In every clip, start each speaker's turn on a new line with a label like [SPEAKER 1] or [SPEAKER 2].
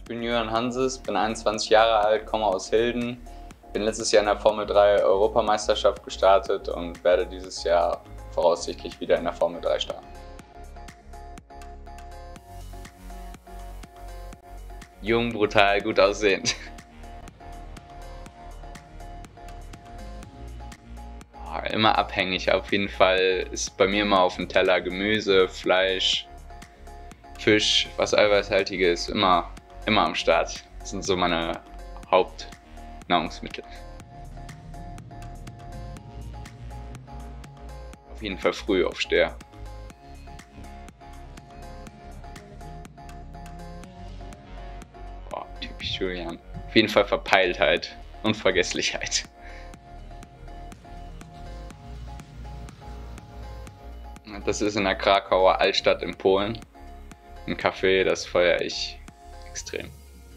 [SPEAKER 1] bin Julian Hanses, bin 21 Jahre alt, komme aus Hilden. Bin letztes Jahr in der Formel 3 Europameisterschaft gestartet und werde dieses Jahr voraussichtlich wieder in der Formel 3 starten. Jung, brutal, gut aussehend. Immer abhängig. Auf jeden Fall ist bei mir immer auf dem Teller Gemüse, Fleisch, Fisch, was eiweißhaltiges, immer am Start. Das sind so meine Hauptnahrungsmittel. Auf jeden Fall Frühaufsteher. Boah, typisch Julian. Auf jeden Fall Verpeiltheit und Vergesslichkeit. Das ist in der Krakauer Altstadt in Polen. Ein Café, das feiere ich extrem.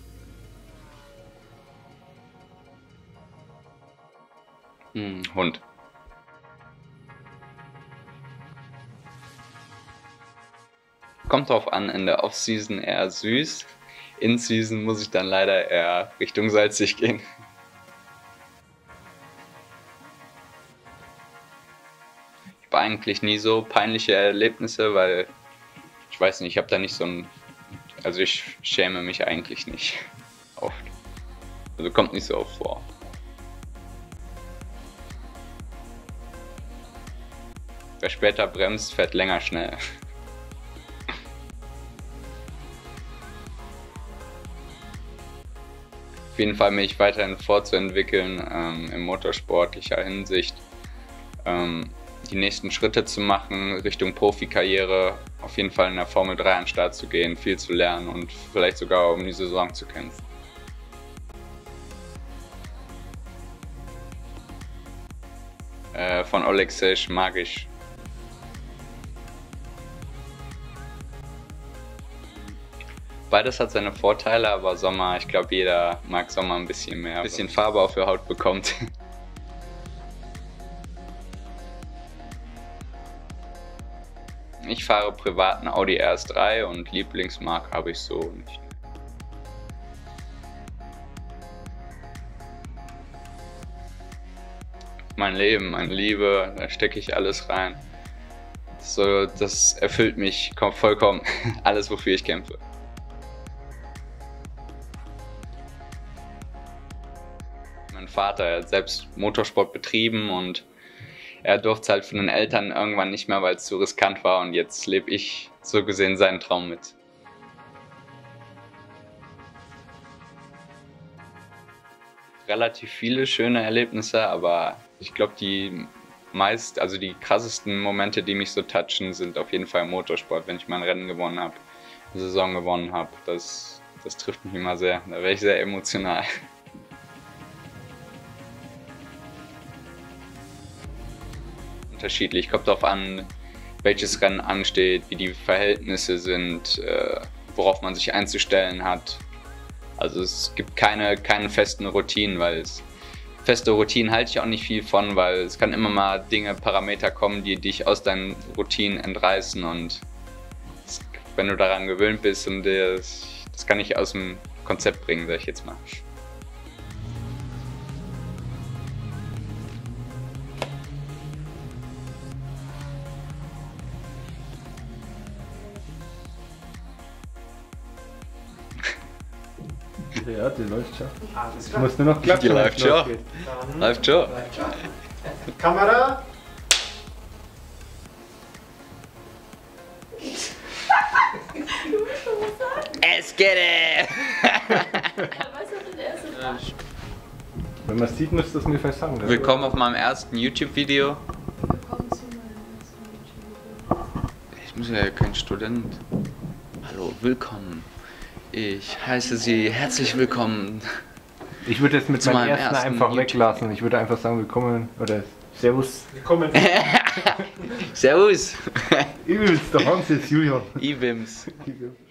[SPEAKER 1] Hund. Kommt drauf an, in der Off-Season eher süß. In-Season muss ich dann leider eher Richtung salzig gehen. Ich habe eigentlich nie so peinliche Erlebnisse, weil ich weiß nicht, ich habe da nicht so ein... Also ich schäme mich eigentlich nicht oft. Also kommt nicht so oft vor. Wer später bremst, fährt länger schnell. Auf jeden Fall mich weiterhin fortzuentwickeln in motorsportlicher Hinsicht. Die nächsten Schritte zu machen Richtung Profikarriere, auf jeden Fall in der Formel 3 an den Start zu gehen, viel zu lernen und vielleicht sogar um die Saison zu kämpfen. Von Oleksiy Magisch. Beides hat seine Vorteile, aber Sommer, ich glaube jeder mag Sommer ein bisschen mehr. Ein bisschen Farbe auf der Haut bekommt. Ich fahre privat einen Audi RS3 und Lieblingsmarke habe ich so nicht. Mein Leben, meine Liebe, da stecke ich alles rein. So, das erfüllt mich vollkommen, alles wofür ich kämpfe. Mein Vater hat selbst Motorsport betrieben und er durfte es halt von den Eltern irgendwann nicht mehr, weil es zu riskant war, und jetzt lebe ich so gesehen seinen Traum mit. Relativ viele schöne Erlebnisse, aber ich glaube die krassesten Momente, die mich so touchen, sind auf jeden Fall im Motorsport, wenn ich mal ein Rennen gewonnen habe, eine Saison gewonnen habe. Das trifft mich immer sehr, da wäre ich sehr emotional. Unterschiedlich, kommt darauf an, welches Rennen ansteht, wie die Verhältnisse sind, worauf man sich einzustellen hat. Also es gibt keine festen Routinen, weil feste Routinen halte ich auch nicht viel von, weil es kann immer mal Parameter kommen, die dich aus deinen Routinen entreißen, und wenn du daran gewöhnt bist, und das kann ich aus dem Konzept bringen, sag ich jetzt mal.
[SPEAKER 2] Ja, die läuft schon. Ich muss nur noch klatschen.
[SPEAKER 1] Die läuft schon. Läuft schon.
[SPEAKER 3] Kamera.
[SPEAKER 4] Du willst schon was sagen?
[SPEAKER 1] Es geht!
[SPEAKER 4] Weißt du, der erste Tag?
[SPEAKER 2] Wenn man es sieht, müsst ihr es mir vielleicht sagen. Oder?
[SPEAKER 1] Willkommen auf meinem ersten YouTube-Video.
[SPEAKER 4] Willkommen zu meinem ersten YouTube-Video.
[SPEAKER 1] Ich bin ja kein Student. Hallo, willkommen. Ich heiße Sie herzlich willkommen.
[SPEAKER 2] Ich würde jetzt mit meinem ersten einfach weglassen. Ich würde einfach sagen, willkommen oder Servus.
[SPEAKER 3] Willkommen.
[SPEAKER 1] Servus.
[SPEAKER 2] Ich bin's, der Hans ist Julian.
[SPEAKER 1] Ibims.